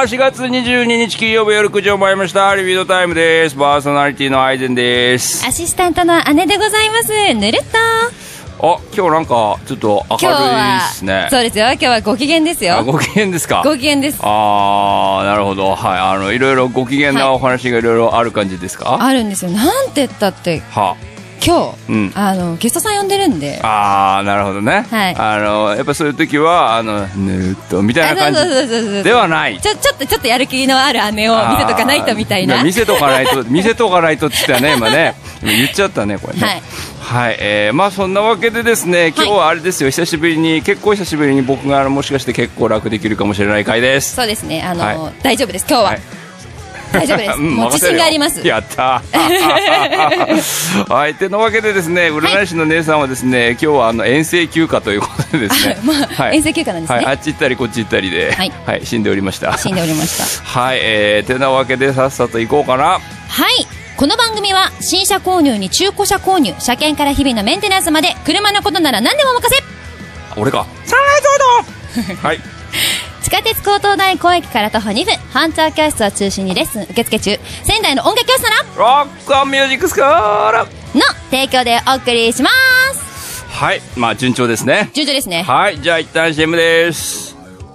4月22日金曜日夜9時を回りました。リピートタイムです。パーソナリティのアイゼンです。 アシスタントの姉でございます。ぬるっと。 今日なんかちょっと明るいですね。 そうですよ。今日はご機嫌ですよ。 ご機嫌ですか。 ご機嫌です。 なるほど。はい。いろいろご機嫌なお話がいろいろある感じですか。 あるんですよ。なんて言ったって今日、ゲストさん呼んでるんで。 なるほどね。 はい。 やっぱそういう時はぬるっとみたいな感じではない。 ちょっとやる気のある姉を見せとかないとみたいな。 見せとかないとって言ったね今ね。言っちゃったねこれね。はい。まあそんなわけでですね、今日はあれですよ、結構久しぶりに僕がもしかして結構楽できるかもしれない回です。 そうですね。大丈夫です。今日は。大丈夫です。もう自信があります。 やったはい。てなわけでですね、占い師の姉さんはですね、今日は遠征休暇ということでですね。 遠征休暇なんですね。 あっち行ったりこっち行ったりで、はい、死んでおりました。 はい。 てなわけでさっさと行こうかな。 はい。この番組は新車購入に中古車購入、車検から日々のメンテナンスまで、車のことなら何でもお任せ。 俺か。サンライズオード。はい。 地下鉄高等大高駅から徒歩2分、班長教室を中心にレッスン受付中、仙台の音楽教室ならロックオンミュージックスクールの提供でお送りします。 はい。まあ順調ですね。 順調ですね。 はい。じゃあ一旦 CM です。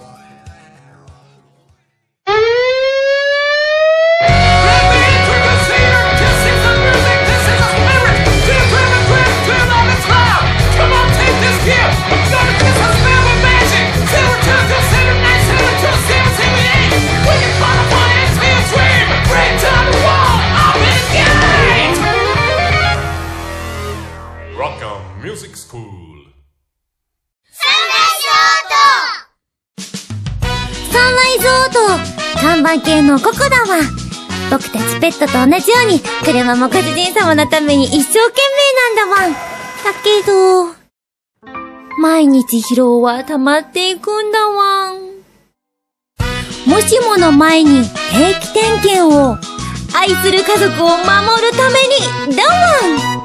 看板系のココだわ。僕たちペットと同じように車もご主人様のために一生懸命なんだわん。だけど毎日疲労は溜まっていくんだわん。もしもの前に定期点検を、愛する家族を守るためにだわん。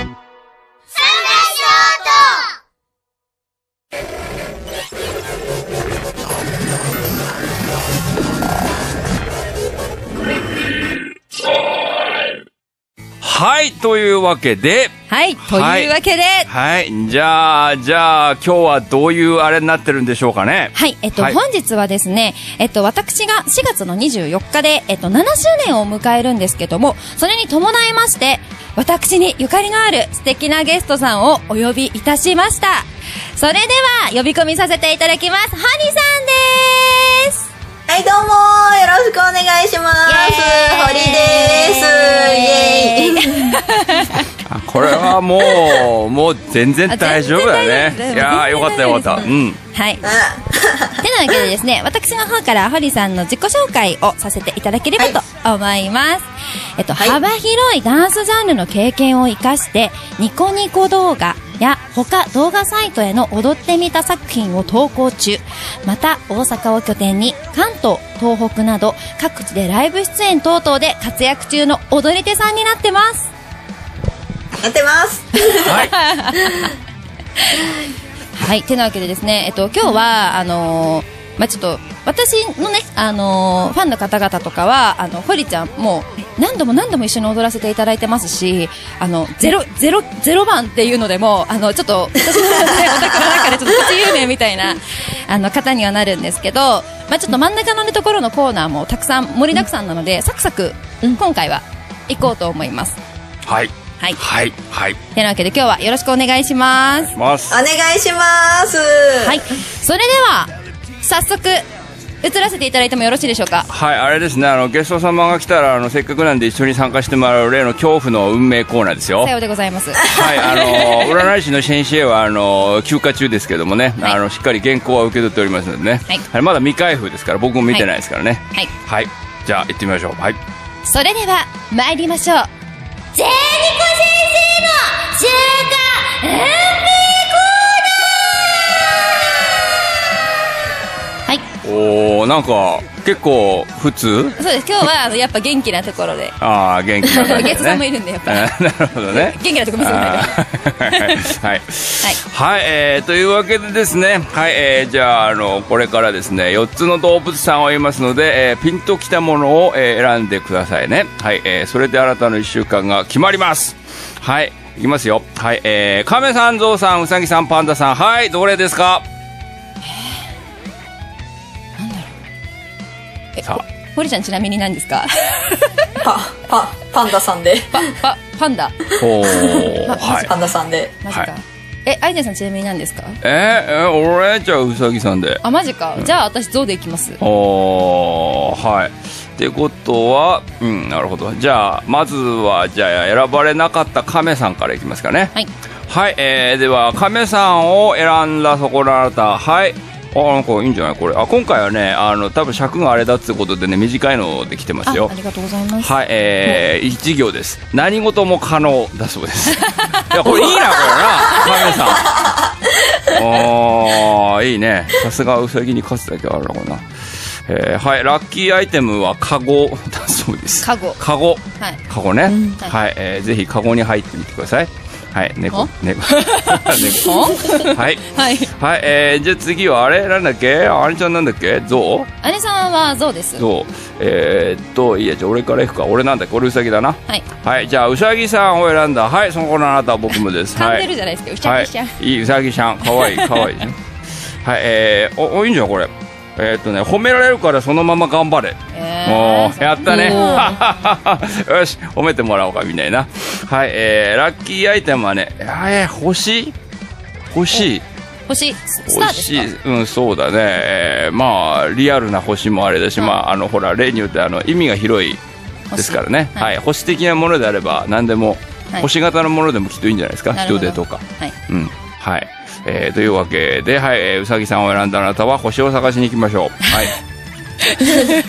はい、というわけで。 はい、というわけで。 はい、じゃあ、今日はどういうあれになってるんでしょうかね。 はい、本日はですね、私が4月の24日で、7周年を迎えるんですけども、それに伴いまして、私にゆかりのある素敵なゲストさんをお呼びいたしました。それでは、呼び込みさせていただきます。ハニさんです。 はい、どうもよろしくお願いします。堀です。イエーイ。 これはもう全然大丈夫だね。いやー、よかったよかった。うん。 はい。てなわけでですね、私の方から堀さんの自己紹介をさせていただければと思います。幅広いダンスジャンルの経験を生かして、ニコニコ動画や他動画サイトへの踊ってみた作品を投稿中。また大阪を拠点に関東、東北など各地でライブ出演等々で活躍中の踊り手さんになってます。 なってます。 はい。 はい。てなわけでですね、今日はちょっと私のね、ファンの方々とかは堀ちゃんもう何度も一緒に踊らせていただいてますし、0番っていうのでもちょっと私の、ね、お宅の中でちょっとプチ有名みたいな方にはなるんですけど、ちょっと真ん中の、ね、ところのコーナーもたくさん盛りだくさんなので、サクサク、今回は行こうと思います。 はい。 はい。 はい。はい。 てなわけで今日はよろしくお願いします。 お願いします。 はい。それでは早速移らせていただいてもよろしいでしょうか。 はい、あれですね、ゲスト様が来たらせっかくなんで一緒に参加してもらう例の恐怖の運命コーナーですよ。 さようでございます。 はい、占い師の先生は休暇中ですけどもね、はい、しっかり原稿は受け取っておりますのでね、はい、まだ未開封ですから僕も見てないですからね。はい、はい、じゃあ行ってみましょう。はい、 それでは参りましょう。ジェニコ先生の週刊運命コーナー。はい。 なんか結構普通？ そうです。今日はやっぱ元気なところで。 ああ、元気なところでね。 ゲストさんもいるんでやっぱり。 なるほどね。 元気なところ見せてもらえる。 はい。はい、というわけでですね、はい、じゃあこれからですね、4つの動物さんを言いますので、ピンときたものを、選んでくださいね。はい、それであなたの1週間が決まります。はい、いきますよ。はい、亀さん、ゾウさん、ウサギさん、パンダさん、はい、どれですか？ さあ、堀ちゃんちなみに何ですか？ パンダさんで。 パンダ。 はい。 パンダさんで。 マジか。アイデンさんちなみに何ですか？ 俺じゃあウサギさんで。 あ、マジか。じゃあ私ゾウでいきます。 はい。ってことは、なるほど。じゃあまずはじゃあ選ばれなかった亀さんからいきますかね。 はい。 はい。では亀さんを選んだそこのあなた、はい。なんかいいんじゃないこれ。今回はね、多分尺があれだってことでね、短いのできてますよ。 ありがとうございます。 はい、1行です。何事も可能だそうです。いや、これいいな、これな、亀さん。いいね。さすがウサギに勝つだけあるな、これな。はい、ラッキーアイテムはカゴだそうです。 カゴ。 はい。カゴね。はい、ぜひカゴに入ってみてください。はい、猫。はい。 はい。 はい、じゃあ次はあれなんだっけ？あれちゃんなんだっけ？ゾウ？ 姉さんはゾウです。 ゾウ。いいや、じゃあ俺からいくか。俺なんだっけ？俺ウサギだな。 はい。 はい、じゃあウサギさんを選んだ。はい、そこのあなたは僕もです。 噛んでるじゃないですか、ウサギちゃん。 いいウサギちゃん。かわいい、かわいい。はい、いいんじゃん、これ。褒められるからそのまま頑張れ。やったね。よし、褒めてもらおうかみたいな。はい、ラッキーアイテムはね、星スターですか？ そうだね。まあリアルな星もあれだし、まあほら例によって意味が広いですからね。はい、星的なものであれば何でも、星型のものでもきっといいんじゃないですか。人手とか。はい。はい。というわけで、はい、うさぎさんを選んだあなたは星を探しに行きましょう。はい。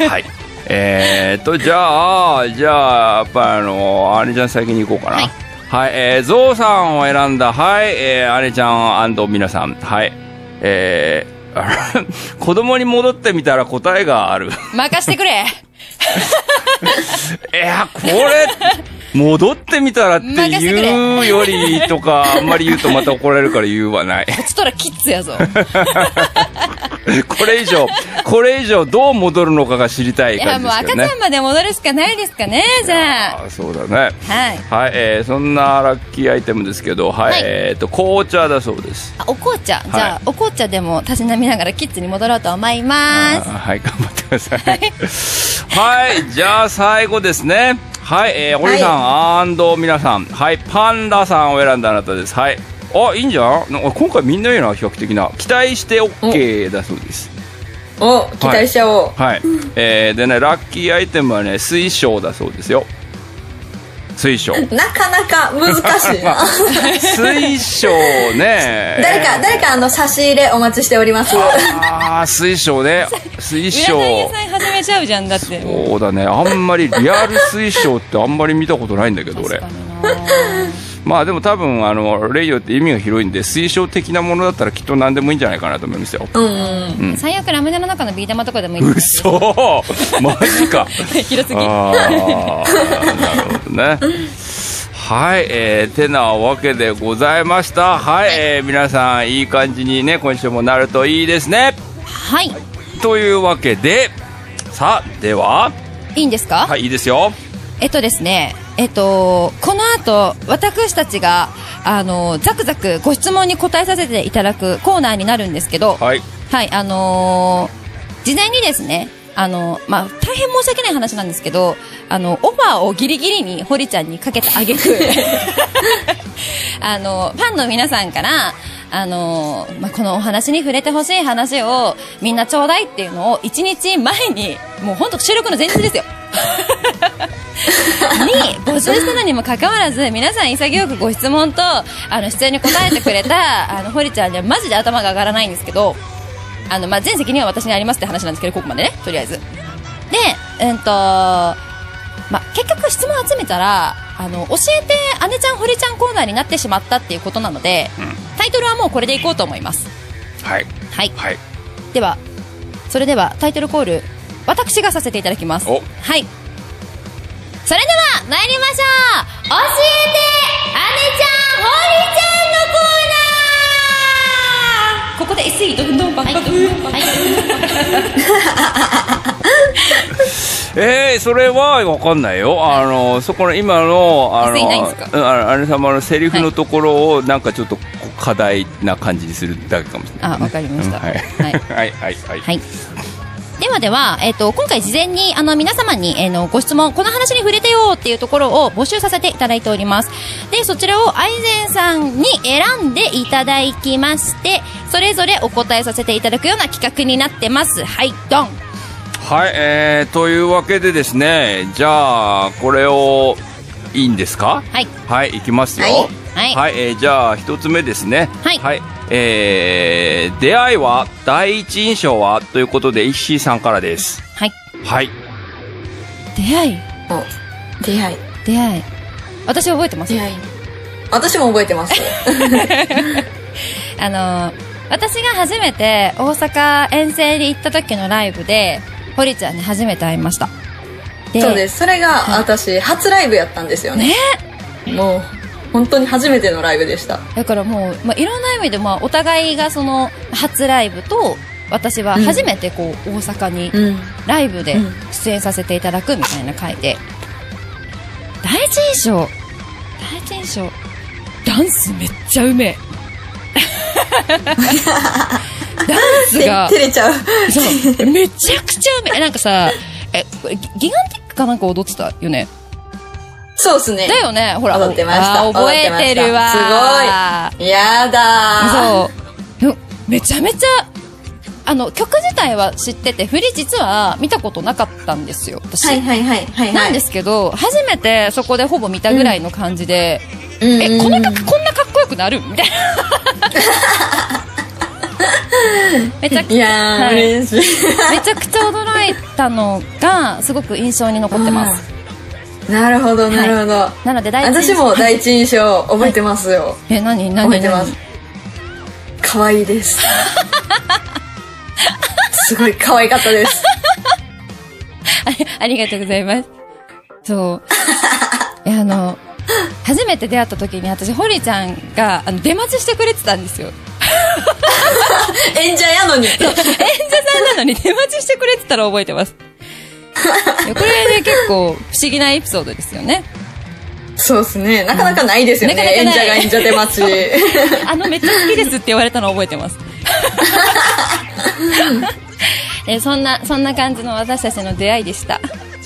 はい。じゃあやっぱ姉ちゃん先に行こうかな。はい、ゾウさんを選んだ、はい、姉ちゃん&皆さん、はい、子供に戻ってみたら答えがある。 任してくれ。 これ、戻ってみたらって言うよりとか、あんまり言うとまた怒られるから言うはない。 こっちとらキッズやぞ。 これ以上どう戻るのかが知りたい感じですけどね。 いや、もう赤ちゃんまで戻るしかないですかね、じゃあ。 そうだね。はい。はい、そんなラッキーアイテムですけど、はい、紅茶だそうです。 お紅茶。じゃあ、お紅茶でもたしなみながらキッズに戻ろうと思います。 はい、頑張ってください。はい、じゃあ最後ですね。はい、堀さん&皆さん、はい、パンダさんを選んだあなたです。はい。いいんじゃん。今回みんないいな、比較的な。期待して OK だそうです。 期待しちゃおう。 はい。でね、ラッキーアイテムはね、水晶だそうですよ。水晶。 なかなか難しいな。 水晶ね。 誰か差し入れお待ちしております。 水晶ね。水晶。 占い屋さん始めちゃうじゃん、だって。 そうだね。あんまりリアル水晶ってあんまり見たことないんだけど、俺。まあでも多分レイヨって意味が広いんで、水晶的なものだったらきっと何でもいいんじゃないかなと思いますよ。 最悪ラムネの中のビー玉とかでもいいんですよ。嘘マジか。 広すぎ。 なるほどね。はい、てなわけでございました。はい、皆さんいい感じにね今週もなるといいですね。 はい。 というわけで、さあではいいんですか？ はい、いいですよ。 ですね、この後私たちがザクザクご質問に答えさせていただくコーナーになるんですけど、 はい、 はい、事前にですね、大変申し訳ない話なんですけど、オファーをギリギリに堀ちゃんにかけたあげくファンの皆さんからこのお話に触れてほしい話をみんなちょうだいっていうのを1日前に、もう本当収録の前日ですよに募集したのにもかかわらず、皆さん潔くご質問と出演に答えてくれた堀ちゃんにはマジで頭が上がらないんですけど、全責任は私にありますって話なんですけど、ここまでね、とりあえずで、結局質問集めたら教えて姉ちゃん堀ちゃんコーナーになってしまったっていうことなので、タイトルはもうこれでいこうと思います。 はい、 はい、それではタイトルコール私がさせていただきます。 お、 はい。それでは参りましょう。教えて姉ちゃんホリちゃんのコーナー。ここで SE どんどんバンバン。 それはわかんないよ。そこの今の姉様のセリフのところをなんかちょっと課題な感じにするだけかもしれない、ね。 あ、わかりました。はいはいはいはい。 では、今回事前に皆様に、ご質問、この話に触れてよっていうところを募集させていただいております。で、そちらをアイゼンさんに選んでいただきまして、それぞれお答えさせていただくような企画になってます。はい、ドン。 はい、というわけでですね、じゃあこれをいいんですか？ はいはい、いきますよ。 はいはい、じゃあ一つ目ですね。 はい、 はい、出会いは第一印象はということで石井さんからです。 はい、 はい。 出会い私覚えてます。 私も覚えてます私が初めて大阪遠征に行った時のライブで堀ちゃんに初めて会いました。 そうです。それが私、初ライブやったんですよね。もう本当に初めてのライブでした。 だからもう、いろんな意味で、お互いがその初ライブと私は初めてこう、大阪にライブで出演させていただくみたいな回で、第一印象ダンスめっちゃうめえダンスが照れちゃう。 そうめちゃくちゃうめえ。なんかさ、これギガンティックかなんか踊ってたよね。 そうっすね。 だよね。ほら、 踊ってました。 覚えてるわ。 すごい。やだー。そう。めちゃめちゃ、曲自体は知ってて、振り実は見たことなかったんですよ、私。 はいなんですけど、初めてそこでほぼ見たぐらいの感じで、この曲こんなかっこよくなるみたいな。めちゃくちゃ、 嬉しい。 めちゃくちゃ驚いたのが、すごく印象に残ってます。 なるほど、なるほど。 なので私も第一印象覚えてますよ。 何覚えてます。可愛いです。すごい可愛かったです。 ありがとうございます。そう。初めて出会った時に私、堀ちゃんが出待ちしてくれてたんですよ。 演者やのに。 演者さんなのに出待ちしてくれてたら覚えてます。これで結構不思議なエピソードですよね。 そうですね。なかなかないですよね。演者が演者出待ち。 めっちゃ好きですって言われたのを覚えてます。そんな感じの私たちの出会いでした。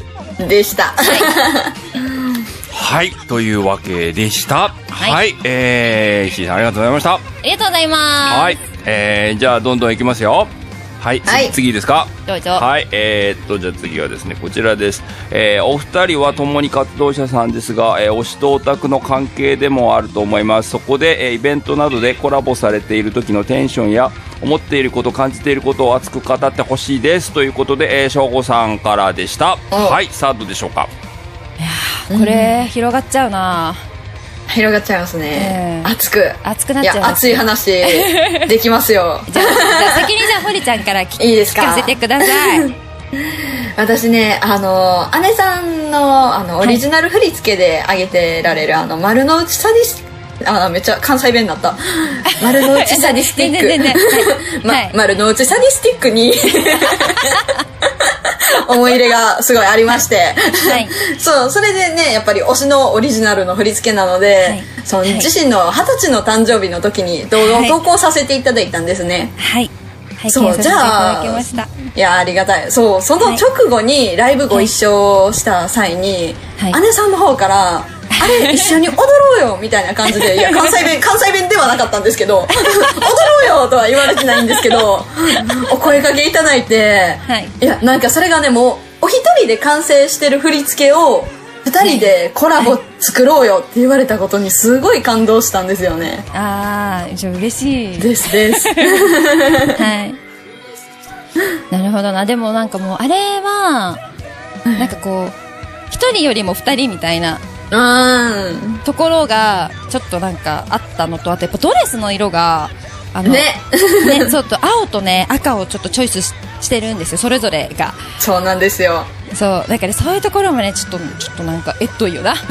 はい、というわけでした。はい、石井さんありがとうございました。 ありがとうございます。 はい、じゃあどんどんいきますよ。はい、次ですか。 どうぞ。 はい、じゃあ次はですね、こちらです。お二人は共に活動者さんですが、推しとオタクの関係でもあると思います。そこで、イベントなどでコラボされている時のテンションや思っていること、感じていることを熱く語ってほしいですということで、翔吾さんからでした。はい、さあどうでしょうか。 いやこれ広がっちゃうな。 広がっちゃいますね。熱くなっちゃう。いや、 熱い話できますよ。 じゃあ先に堀ちゃんからいいですか。 聞かせてください。 私ね、姉さんのオリジナル振り付けで上げてられる丸の内サディスめっちゃ関西弁になった。丸の内サディスティック。丸の内サディスティックに思い入れがすごいありまして、そう、それでね、やっぱり推しのオリジナルの振り付けなので、その自身の20歳の誕生日の時に動画を投稿させていただいたんですね。そう、じゃあ、いや、ありがたい。そう、その直後にライブご一緒した際に、姉さんの方から、あれ一緒に踊ろうよみたいな感じで、いや、関西弁ではなかったんですけど、踊ろうよとは言われてないんですけど、お声掛けいただいて、いや、なんかそれがね、もうお一人で完成してる振り付けを2人でコラボ作ろうよって言われたことにすごい感動したんですよね。 じゃあ嬉しいです。 はい。なるほどな。でもなんかもうあれはなんかこう一人よりも2人みたいなところがちょっとなんかあったのと、あとやっぱドレスの色がちょっと青とね赤をちょっとチョイスししてるんですよ、それぞれが。 そうなんですよ。 そうだからそういうところもねちょっとなんかといよな。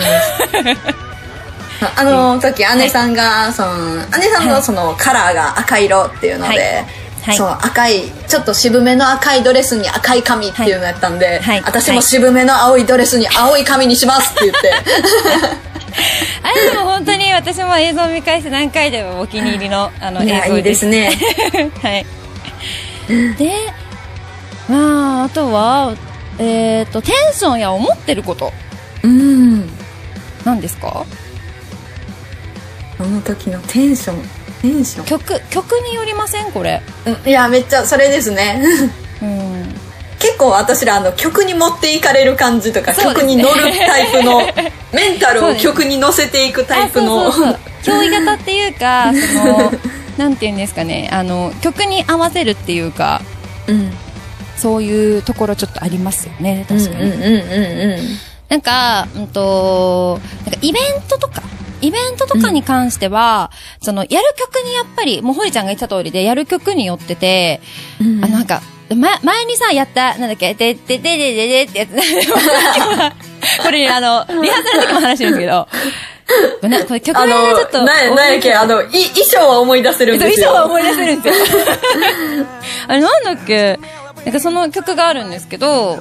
時姉さんが姉さんのそのカラーが赤色っていうので、そう赤いちょっと渋めの赤いドレスに赤い髪っていうのやったんで、私も渋めの青いドレスに青い髪にしますって言って。 あれでも本当に私も映像を見返して何回でもお気に入りの映像です。 いいですね。 はい。で、まああとはテンションや思ってること。何ですか？ あの時のテンション。 曲によりませんこれ？ いやめっちゃそれですね。結構私ら曲に持っていかれる感じとか、曲に乗るタイプのメンタルを曲に乗せていくタイプの憑依型っていうかなんていうんですかね、曲に合わせるっていうか、そういうところちょっとありますよね。確かに。なんかイベントとかに関しては、やる曲にやっぱり、もう堀ちゃんが言った通りで、やる曲によってて、なんか、前にさ、やった、なんだっけ、でってやつ、これ、リハーサルの時も話してるんですけど、これ曲名がちょっと。 なんやっけ、衣装は思い出せるんですよ。 衣装は思い出せるんですよ。なんだっけ、なんかその曲があるんですけど、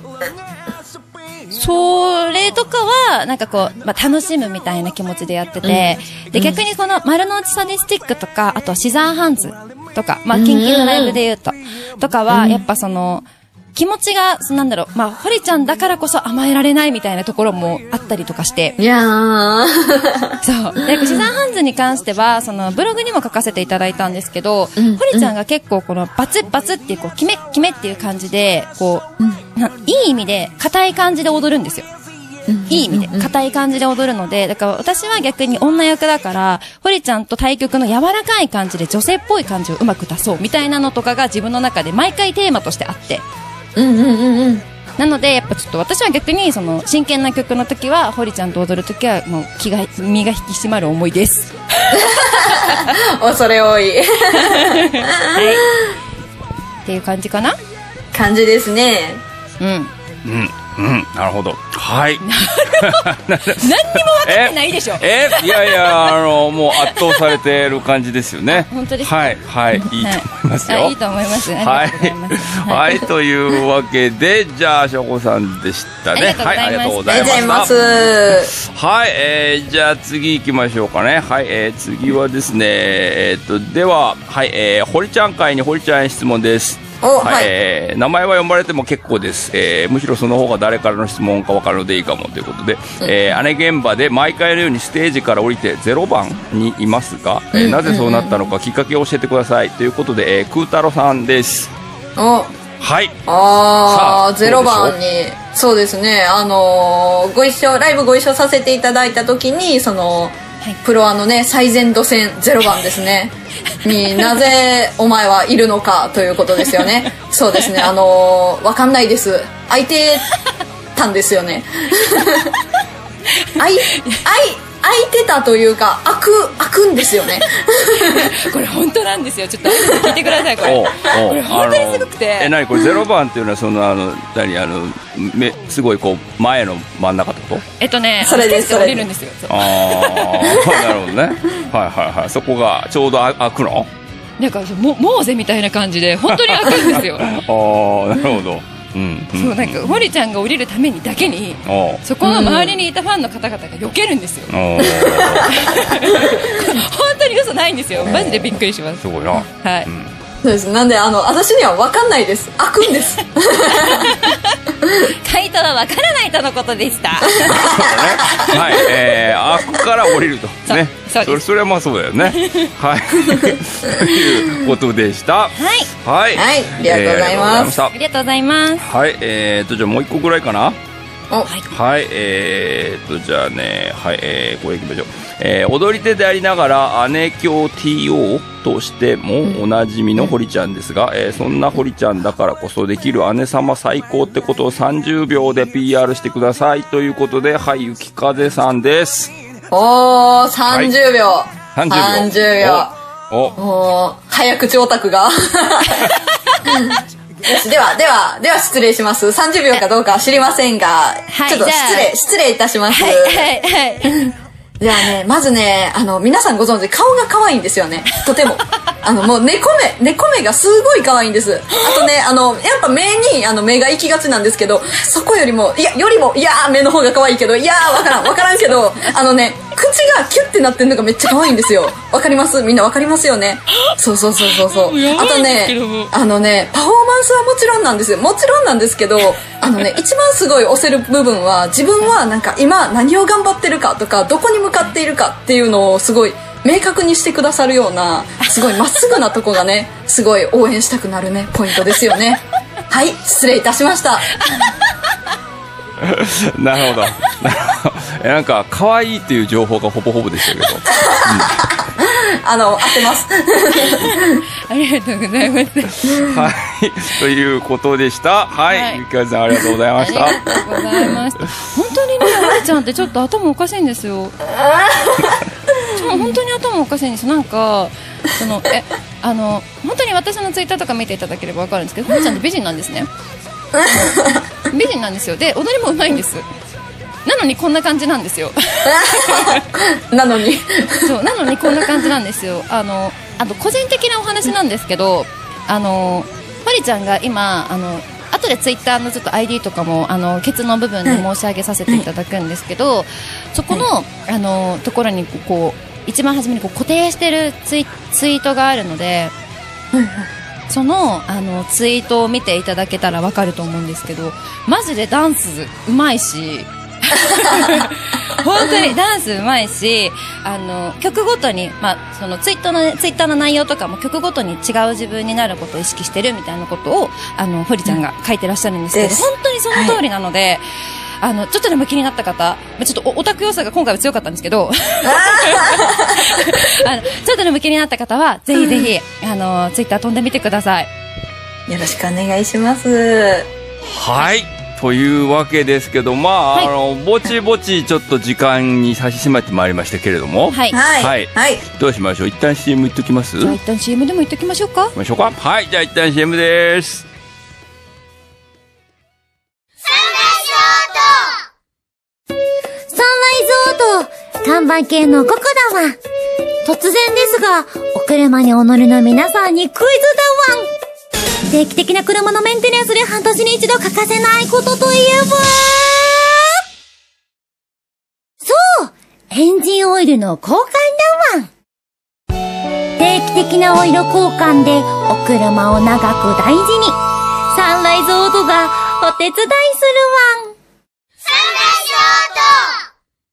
それとかは、なんかこう、楽しむみたいな気持ちでやってて、で、逆にこの丸の内サディスティックとか、あとシザーハンズとか、キンキンのライブで言うとかは、やっぱ気持ちが、なんだろう、堀ちゃんだからこそ甘えられないみたいなところもあったりとかして。 いやー。 そう。で、シザーハンズに関しては、ブログにも書かせていただいたんですけど、堀ちゃんが結構このバツッっていう、こう、キメっていう感じで、こう、いい意味で、硬い感じで踊るんですよ。いい意味で、硬い感じで踊るので、だから私は逆に女役だから、堀ちゃんと対局の柔らかい感じで女性っぽい感じをうまく出そうみたいなのとかが自分の中で毎回テーマとしてあって。なのでやっぱちょっと私は逆に真剣な曲の時は堀ちゃんと踊る時はもう身が引き締まる思いです。 恐れ多い。はい。 っていう感じかな。 感じですね。 なるほど。はい。 何にも分かってないでしょ。 いやもう圧倒されてる感じですよね。 本当ですか。 はい、いいと思いますよ。 いいと思います。 はい、というわけで、じゃあ、しょこさんでしたね。はい、ありがとうございます。 はい、じゃあ次行きましょうかね。はい、次はですね、では、はい、堀ちゃん会に堀ちゃんへ質問です。はい、名前は読まれても結構です、むしろその方が誰からの質問か分かるのでいいかもということで、姉現場で毎回のようにステージから降りて0番にいますが、なぜそうなったのかきっかけを教えてくださいということで、空太郎さんです。はい。 0番に、そうですね、ライブご一緒させていただいた時にプロのね、最前度戦0番ですねになぜお前はいるのかということですよね。そうですね、わかんないです、空いてたんですよね。空いてたというか開くんですよね。 これ本当なんですよ。ちょっと聞いてください。これ本当にすごくて、 何これ0番っていうのはすごいこう前の真ん中ってこと？ それです。降りるんですよ。 なるほどね。はい、そこがちょうど開くの？ なんかモーゼみたいな感じで本当に開くんですよ。 なるほど。 そうなんか堀ちゃんが降りるためにだけにそこの周りにいたファンの方々が避けるんですよ。本当に嘘ないんですよ。マジでびっくりします。 すごいな。 はい。 そうです。なんで私には分かんないです。開くんです。 回答は分からないとのことでした。 はい、開くから降りるとね。それはまあそうだよね。はい。ということでした。はい。 ありがとうございます。 ありがとうございます。 はい。じゃあもう一個ぐらいかな。はい。じゃあね、はい。これいきましょう。踊り手でありながら姉教 TO としてもおなじみの堀ちゃんですが、そんな堀ちゃんだからこそできる姉様最高ってことを30秒で PR してくださいということで、はい、雪風さんです。 30秒。30秒。早口オタクが。 よし、では失礼します。30秒かどうかは知りませんが、ちょっと失礼いたします。はい。じゃあね、まずね、皆さんご存知、顔が可愛いんですよね。とても。もう猫目がすごい可愛いんです。あとね、やっぱ目に、目が行きがちなんですけど、そこよりも、目の方が可愛いけど、わからんけど、口がキュッてなってるのがめっちゃ可愛いんですよ。わかります？みんなわかりますよね。そう。あとね、パフォーマンスはもちろんなんですよ。もちろんなんですけど、一番すごい押せる部分は、自分はなんか今何を頑張ってるかとか、どこに向かっているかっていうのをすごい明確にしてくださるような、すごいまっすぐなとこがね、すごい応援したくなるね、ポイントですよね。はい、失礼いたしました。 なるほど。なんか可愛いっていう情報がほぼほぼでしたけど、 合ってますありがとうございます。 はい、ということでした。はい、ゆきかずさんありがとうございました。 ありがとうございます。本当にね、ありちゃんってちょっと頭おかしいんですよ。本当に頭おかしいんです。なんか本当に私のツイッターとか見ていただければ分かるんですけど、ほのちゃんって美人なんですね。美人なんですよ。で、踊りもうまいんです。なのにこんな感じなんですよ。 なのにこんな感じなんですよ。あと個人的なお話なんですけど、ほりちゃんが今後でツイッターのちょっと ID とかもケツの部分で申し上げさせていただくんですけど、そこのところにこう一番初めにこう固定してるツイートがあるので、そのツイートを見ていただけたら分かると思うんですけど、マジでダンスうまいし本当にダンスうまいし、曲ごとに、そのツイッターの内容とかも曲ごとに違う自分になることを意識してるみたいなことをほりちゃんが書いてらっしゃるんですけど、本当にその通りなので、ちょっとでも気になった方、ちょっとオタク要素が今回は強かったんですけどちょっとでも気になった方はぜひぜひツイッター飛んでみてください。 よろしくお願いします。 はい、というわけですけど、ぼちぼちちょっと時間に差し迫ってまいりましたけれども、 はい、 どうしましょう。一旦 CM いっときます。 じゃあ一旦 CM でもいっときましょうか。 はい、じゃあ一旦 CM です。 看板系のココだわ。突然ですが、お車にお乗りの皆さんにクイズだわん。定期的な車のメンテナンスで半年に一度欠かせないことといえば、そう、エンジンオイルの交換だわん。定期的なオイル交換でお車を長く大事に、サンライズオートがお手伝いするわん。サンライズオート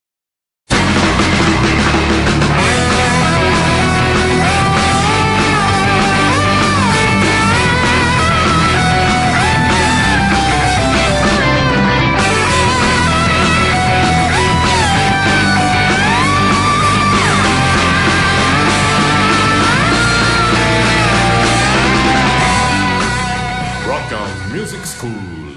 Music School.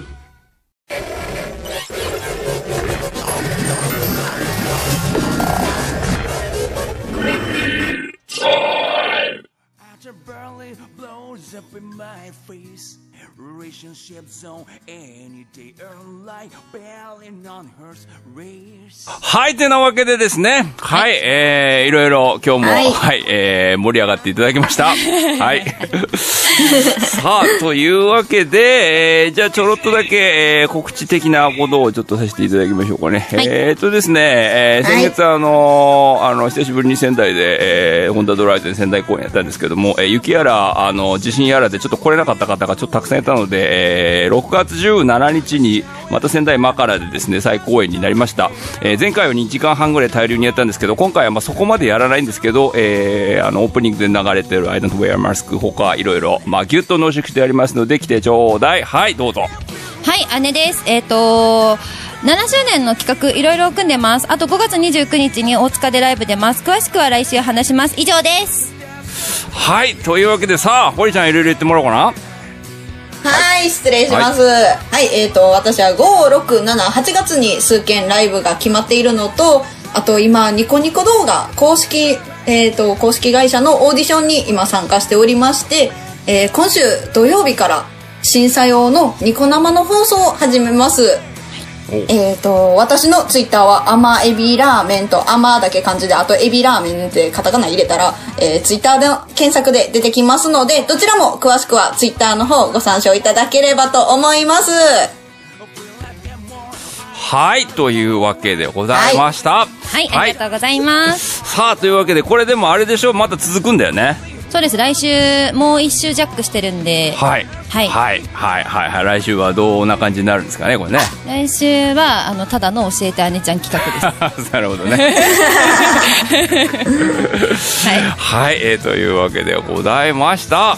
Blows up in my face. Relationship zone any day or light belling on her race. はい、てなわけでですね、はい、いろいろ今日も、はい、盛り上がっていただきました。はい。さあ、というわけで、じゃあちょろっとだけ、告知的なことをちょっとさせていただきましょうかね。はい、ですね、先月久しぶりに仙台で、ホンダドライズで仙台公演やったんですけども、雪やら、地震やらでちょっと来れなかった方がちょっとたくさんいたので、6月17日にまた仙台マカラでですね、再公演になりました。前回は2時間半ぐらい大量にやったんですけど、今回はそこまでやらないんですけど、オープニングで流れてる I don't wear mask 他いろいろ、ギュッと濃縮してありますので来てちょうだい。はい、どうぞ。 はい、姉です。7周年の企画いろいろ組んでます。あと5月29日に大塚でライブ出ます。詳しくは来週話します。以上です。 はい、というわけでさあ、堀ちゃんいろいろ言ってもらおうかな。 はい、失礼します。はい、私は5、6、7、8月に数件ライブが決まっているのと、あと今ニコニコ動画公式会社のオーディションに今参加しておりまして、今週土曜日から審査用のニコ生の放送を始めます。私のツイッターは甘エビラーメンと甘だけ漢字で、あとエビラーメンってカタカナ入れたら、ツイッターで検索で出てきますので、どちらも詳しくはツイッターの方ご参照いただければと思います。 はい、というわけでございました。 はい、ありがとうございます。 さあ、というわけでこれでもあれでしょ、また続くんだよね。 そうです、来週もう1週ジャックしてるんで、 はいはいはいはいはい、来週はどんな感じになるんですかね、これね。 来週はただの教えて姉ちゃん企画です。 なるほどね。はい、はい、というわけでございました。はい、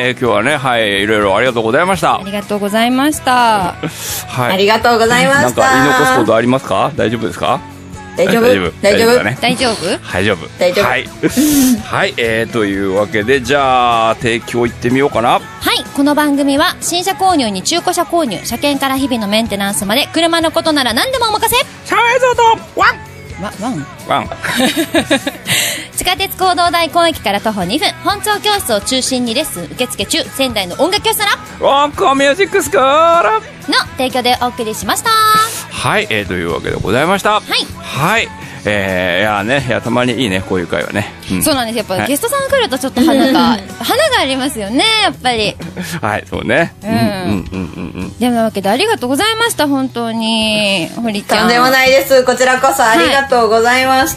今日はね、はい、いろいろありがとうございました。 ありがとうございました。はい、 ありがとうございました。 なんか言い残すことありますか？大丈夫ですか？ 大丈夫大丈夫大丈夫大丈夫はい、はい、というわけで、じゃあ提供いってみようかな。 はい、この番組は新車購入に中古車購入、車検から日々のメンテナンスまで車のことなら何でもお任せ。 シャワー映像とワン地下鉄行動台高駅から徒歩2分、本庁教室を中心にレッスン受付中、仙台の音楽教室ならワンコミュージックスクールの提供でお送りしました。 はい、というわけでございました。 はいはい、いやたまにいいね、こういう会話ね、 そうなんです。やっぱゲストさん来るとちょっと花がありますよね、やっぱり。 はい、そうね。 でもわけでありがとうございました、本当に堀ちゃん。 とんでもないです、こちらこそありがとうございました。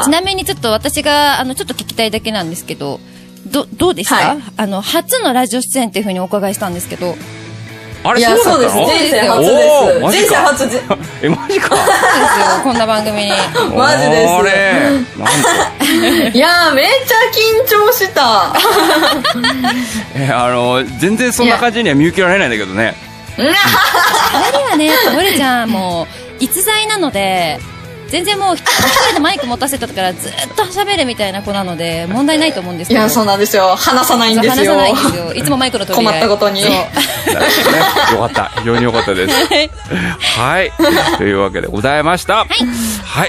ちなみにちょっと私がちょっと聞きたいだけなんですけど、どうでした？初のラジオ出演っていう風にお伺いしたんですけど。 あれ、 いや、そうです、人生初です。人生初で。 マジか。そうですよ、 こんな番組に。 マジです。いや、めっちゃ緊張した。 全然そんな感じには見受けられないんだけどね。 あれはね、堀ちゃんも逸材なので、全然もう一人でマイク持たせたからずっと喋るみたいな子なので問題ないと思うんですけど。 いや、そうなんですよ、話さないんですよ。 いつもマイクの取り合い。 困ったことに。 よかった、非常によかったです。はい、というわけでございました。はい、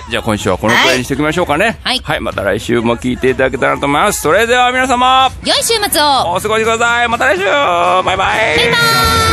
じゃあ今週はこのくらいにしておきましょうかね。はい、また来週も聞いていただけたらと思います。それでは皆様、 良い週末をお過ごしください。また来週、バイバイ。 バイバイ。